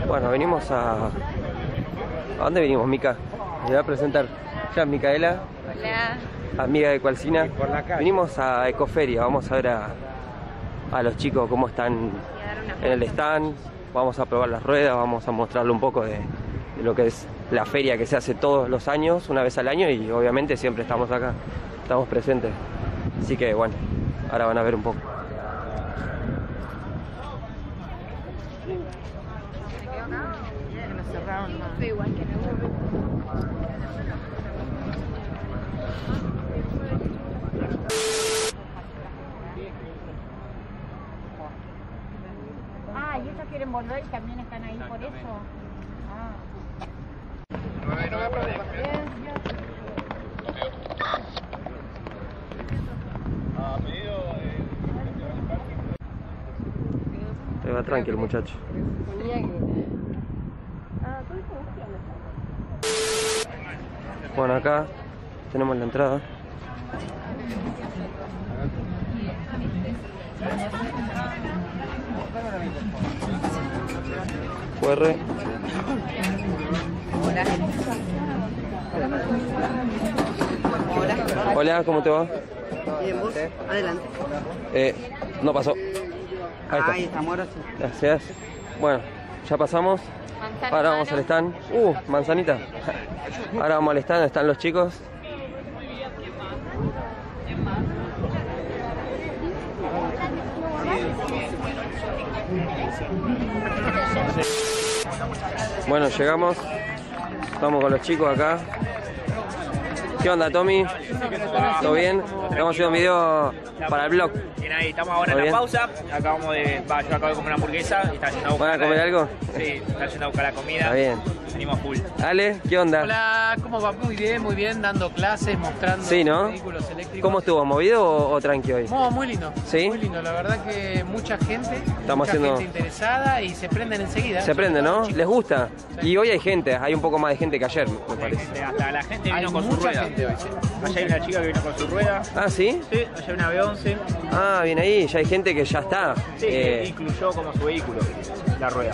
Bueno, venimos a... ¿A dónde venimos, Mica? Le voy a presentar. Ya es Micaela. Hola. Amiga de Cualcina. Venimos a Ecoferia. Vamos a ver a los chicos cómo están en el stand. Vamos a probar las ruedas, vamos a mostrarle un poco de lo que es la feria que se hace todos los años, una vez al año, y obviamente siempre estamos acá, estamos presentes. Así que bueno, ahora van a ver un poco. Igual que Ah, y ellos quieren volver y también están ahí por eso. Ah. No me problema. Se va tranquilo, muchacho. Bueno, acá tenemos la entrada. QR. Hola, ¿cómo te va? Bien, vos, adelante. No pasó. Ahí estamos, ahora sí. Gracias. Bueno, ya pasamos. Ahora vamos al stand. Manzanita. Ahora vamos al stand, están los chicos. Bueno, llegamos. Estamos con los chicos acá. ¿Qué onda, Tommy? ¿Todo bien? Estamos haciendo un video para el blog. Bien, ahí estamos ahora en la pausa. Acabamos de. Yo acabo de comer una hamburguesa y está yendo a buscar. ¿Van a comer algo? Sí, está yendo a buscar la comida. Está bien. Venimos full. Ale, ¿qué onda? Hola, ¿cómo va? Muy bien, dando clases, mostrando vehículos eléctricos. ¿Cómo estuvo? ¿Movido o tranqui hoy? Muy lindo. ¿Sí? Muy lindo, la verdad que mucha gente, haciendo... gente interesada y se prenden enseguida. Se prenden, ¿no? ¿Les gusta? Sí. Y hoy hay gente, hay un poco más de gente que ayer, me parece. Hasta la gente vino con su mucha rueda. Gente hoy, sí. Allá hay una chica que vino con su rueda. ¿Ah, sí? Sí, allá hay una B11. Ah, bien ahí, ya hay gente que ya está. Sí, que incluyó como su vehículo la rueda.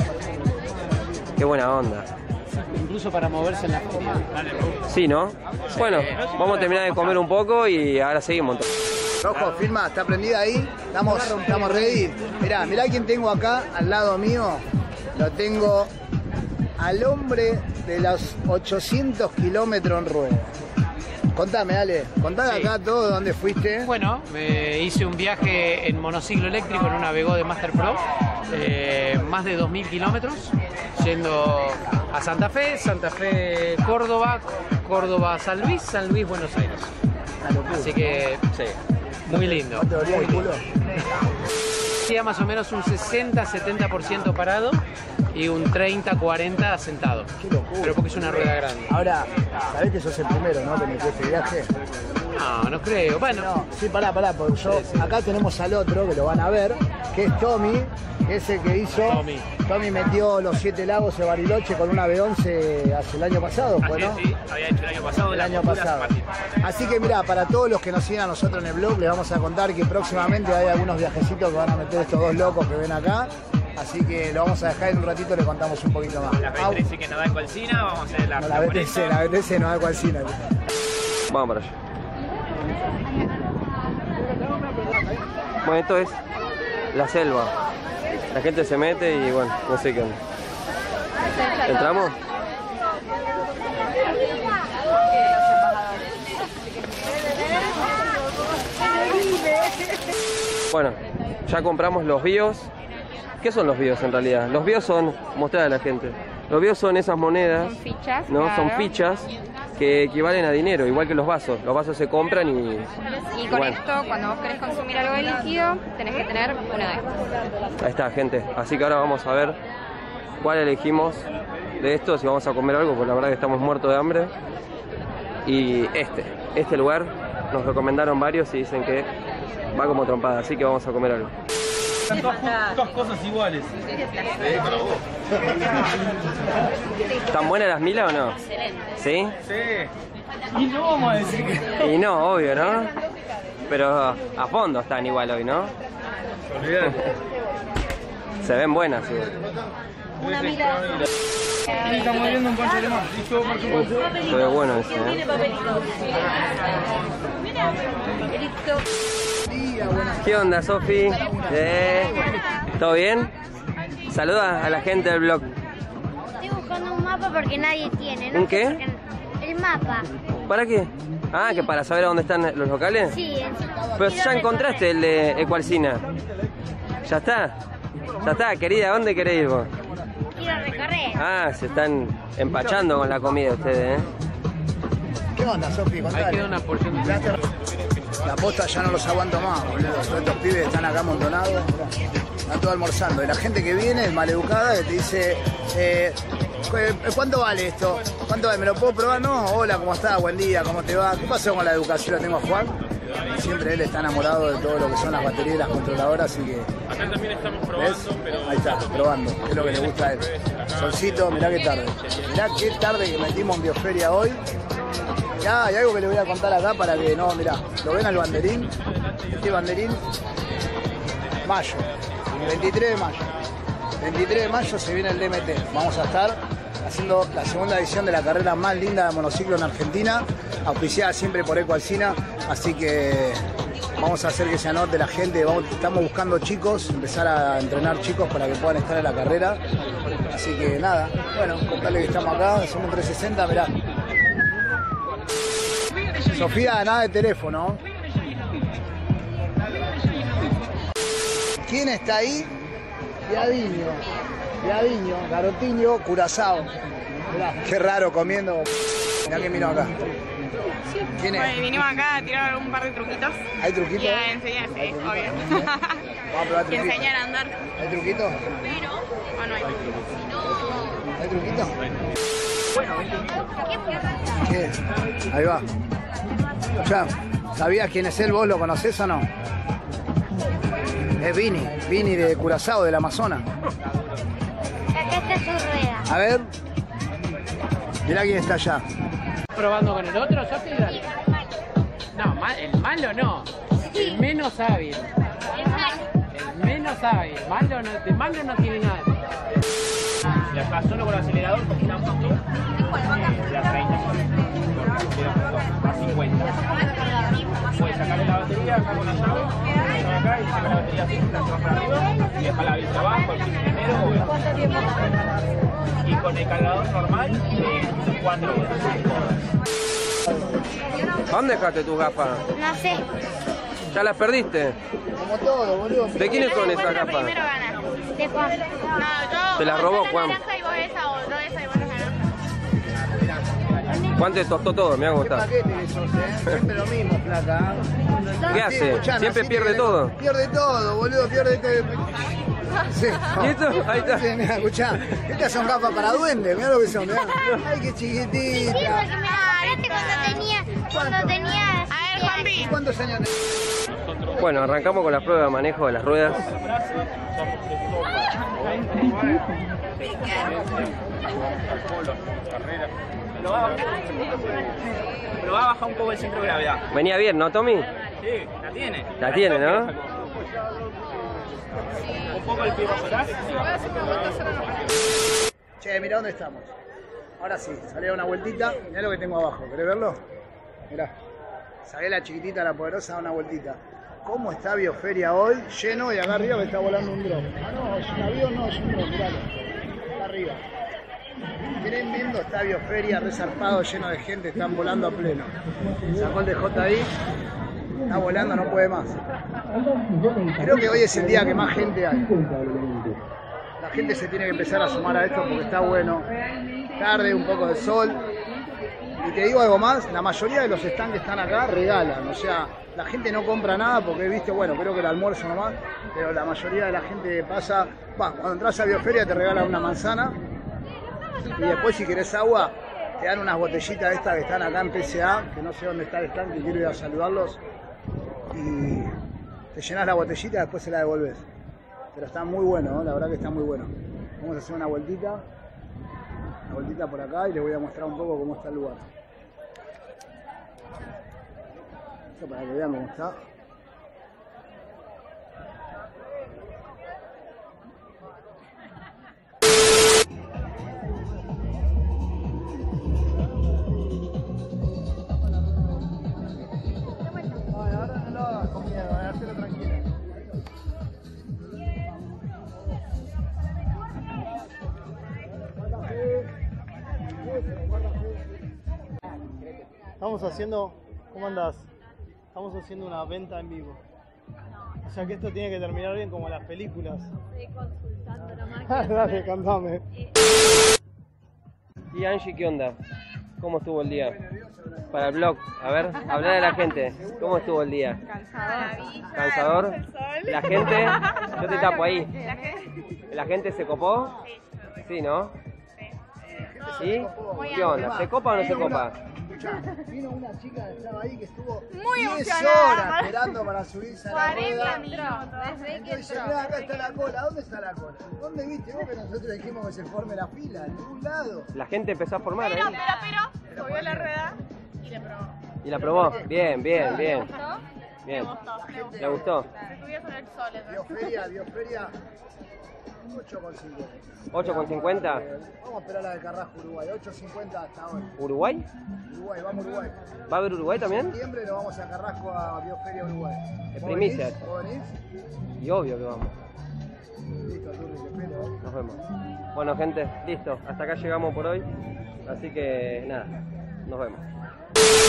Qué buena onda. Incluso para moverse en la feria. Sí, ¿no? Bueno, vamos a terminar de comer un poco y ahora seguimos. Rojo, filma, está prendida ahí. Estamos ready. Mirá quién tengo acá al lado mío. Lo tengo al hombre de los 800 kilómetros en rueda. Contame, dale. Contame acá todo, ¿dónde fuiste? Bueno, hice un viaje en monociclo eléctrico en una Vego de Master Pro. Más de 2000 kilómetros. Yendo a Santa Fe, Córdoba, San Luis, Buenos Aires. Así que, sí, muy lindo. ¿No te dolía el culo? Hacía más o menos un 60-70% parado y un 30-40% sentado. Qué locura. Pero porque es una rueda grande. Ahora, sabés que sos el primero, ¿no? Que me dio este viaje. No sé. Bueno. No, sí, pará, porque yo, acá tenemos al otro, que lo van a ver, que es Tommy, que es el que hizo... Tommy metió los 7 lagos de Bariloche con una B11 hace el año pasado, ¿no? Sí, había hecho el año pasado. El año pasado. Así que mirá, para todos los que nos siguen a nosotros en el blog, les vamos a contar que próximamente hay algunos viajecitos que van a meter estos dos locos que ven acá. Así que lo vamos a dejar en un ratito, le contamos un poquito más. La B13 que no da en Cualcina, vamos a hacer la BTC no da en Cualcina. Vamos para allá. Bueno, esto es la selva. La gente se mete y bueno, no sé qué onda. ¿Entramos? Bueno, ya compramos los BIOS. ¿Qué son los BIOS en realidad? Los BIOS son, mostrar a la gente. Los BIOS son esas monedas, son fichas, ¿no? Claro. Son fichas que equivalen a dinero, igual que los vasos. Los vasos se compran y con bueno. esto, cuando vos querés consumir algo de líquido, tenés que tener una de estas. Ahí está, gente. Así que ahora vamos a ver cuál elegimos de estos y vamos a comer algo, porque la verdad que estamos muertos de hambre. Y este lugar nos recomendaron varios y dicen que va como trompada, así que vamos a comer algo. Están todas cosas iguales. ¿Están buenas las milas o no? Excelente. ¿Sí? Sí. Y no vamos a decir que... Y no, obvio, ¿no? Pero a fondo están igual hoy, ¿no? Olvídate. Se ven buenas, sí. Una mira. Estamos viendo un pancho alemán. Listo, Marco Pancho. Se ve bueno ese, Tiene papelitos. ¿Qué onda, Sofi? ¿Todo bien? Saluda a la gente del blog. Estoy buscando un mapa porque nadie tiene. ¿No? ¿Un qué? El mapa. ¿Para qué? Ah, que para saber a dónde están los locales. Sí, Pero ya encontraste el de Ecualcina. ¿Ya está? Ya está, querida, ¿a dónde querés ir vos? quiero recorrer. Ah, se están empachando con la comida ustedes, ¿eh? ¿Qué onda, Sofi? Ahí queda una porción de... La posta ya no los aguanto más, boludo. Todos estos pibes están acá amontonados. Están todos almorzando. Y la gente que viene es maleducada, que te dice, ¿cuánto vale esto? ¿Cuánto vale? ¿Me lo puedo probar? No, hola, ¿cómo estás? Buen día, ¿cómo te va? ¿Qué pasó con la educación? Lo tengo a Juan. Siempre él está enamorado de todo lo que son las baterías y las controladoras, así que... Acá también estamos probando, pero... Ahí está, probando, que es lo que le gusta a él. Solcito, mirá qué tarde. Mirá qué tarde que metimos en Bioferia hoy. Ya, hay algo que le voy a contar acá para que no, mirá, lo ven al banderín. Este banderín, mayo, 23 de mayo. 23 de mayo se viene el DMT. Vamos a estar haciendo la segunda edición de la carrera más linda de monociclo en Argentina, auspiciada siempre por Ecualcina, así que vamos a hacer que se anote la gente. Estamos buscando chicos, empezar a entrenar chicos para que puedan estar en la carrera, así que nada, bueno, contarle que estamos acá, hacemos un 360, mirá. Sofía, nada de teléfono. ¿Quién está ahí? Viadiño, Garotiño, Curazao. Mirá, qué raro comiendo. Mirá que miro acá. ¿Quién es? Bueno, vinimos acá a tirar un par de truquitos. ¿Hay truquitos? Y a enseñar, sí, obvio. Vamos a probar Y truquitos. enseñar a andar. ¿Hay truquitos? ¿O no hay? ¿Hay truquitos? ¿Qué? Ahí va. Ya, ¿sabías quién es él? ¿Vos lo conocés o no? Es Vini de Curazao, del Amazonas. Acá está su rueda. A ver. Mirá quién está allá. ¿Probando con el otro, Sofi? No, el malo no. El menos hábil. El menos hábil. De malo no tiene nada. Le pasó solo con el acelerador, poquito a poquito. Y a 30. A 50. Puedes sacarle la batería acá con la llave, acá y sacar la batería así, la llevas para arriba y dejar la vista abajo, el primero y con el cargador normal 4 horas. ¿Dónde dejaste tus gafas? No sé. ¿Ya las perdiste? Como todo, boludo. ¿De quiénes son esas gafas? Primero gana. De Juan. No, yo... Te la robó Juan. naranja y vos esa, o yo esa y vos la naranja. Juan te tostó todo, mirá cómo Qué está. paquete que sos, Siempre lo mismo, flaca. ¿Qué hace? Escuchame, ¿Siempre así pierde que- todo? Pierde todo, boludo, pierde todo. Sí. ¿Y esto? Ahí está. Sí, mirá, escuchá, estas son gafas para duendes, mirá lo que son, mirá. Ay, qué Sí, chiquitita. porque me agarraste cuando tenías... A ver, Juanpi. ¿Cuántos años tenés? Bueno, arrancamos con la prueba de manejo de las ruedas. Pero va a bajar un poco el centro de gravedad. Venía bien, ¿no, Tommy? Sí, la tiene. La tiene, ¿no? Un poco el pie para atrás. Che, mirá dónde estamos. Ahora sí, salí a una vueltita. Mirá lo que tengo abajo, ¿querés verlo? Mirá. Saqué la chiquitita, la poderosa, a una vueltita. ¿Cómo está Bioferia hoy? Lleno, y acá arriba me está volando un dron. Ah, no, es un avión, no, es un dron, miralo. Acá arriba. Tremendo está Bioferia, resarpado, lleno de gente, están volando a pleno. Sacó el DJ ahí, está volando, no puede más. Creo que hoy es el día que más gente hay. La gente se tiene que empezar a sumar a esto porque está bueno. Tarde, un poco de sol. Y te digo algo más, la mayoría de los stands que están acá regalan, o sea, la gente no compra nada porque viste, bueno, creo que el almuerzo nomás, pero la mayoría de la gente que pasa, cuando entras a Bioferia te regalan una manzana y después si querés agua te dan unas botellitas estas que están acá en PSA, que no sé dónde está el stand, que quiero ir a saludarlos, y te llenas la botellita y después se la devolves. Pero está muy bueno, ¿no? La verdad que está muy bueno. Vamos a hacer una vueltita por acá y les voy a mostrar un poco cómo está el lugar. Esto para que vean cómo está. Estamos haciendo... ¿Cómo andás? Estamos haciendo una venta en vivo. O sea que esto tiene que terminar bien como las películas. Estoy consultando la máquina. Dale, cantame. Y Angie, ¿qué onda? ¿Cómo estuvo el día? Para el blog, a ver, hablar a la gente. ¿Cómo estuvo el día? ¿Cansador? La gente, yo te tapo ahí. ¿La gente se copó? Sí, ¿no? ¿Sí? ¿Qué onda? ¿Se copa o no se copa? Vino una chica que estaba ahí que estuvo Muy 10 emocionada. horas esperando para subirse a la 40 rueda. minutos. Desde que Entonces, entró. mirá, acá está la cola. ¿Dónde está la cola? ¿Dónde viste vos que nosotros dijimos que se forme la fila? En ningún lado. La gente empezó a formar ahí. Pero, subió la rueda y le probó. ¿Y la probó? Bien, bien, bien. ¿Me gustó? Bien. Me gustó. ¿Le gustó? Se subió sobre el sol. Bioferia, 8,50. 8,50. Vamos a esperar la de Carrasco, Uruguay. 8,50 hasta ahora. ¿Uruguay? Uruguay, vamos a Uruguay. ¿Va a haber Uruguay En también? septiembre nos vamos a Carrasco a Bioferia, Uruguay. Es ¿Vos primicia. venís? ¿Vos venís? Y obvio que vamos. Listo, Turri, te espero. Nos vemos. Bueno, gente, listo. Hasta acá llegamos por hoy. Así que nada, nos vemos.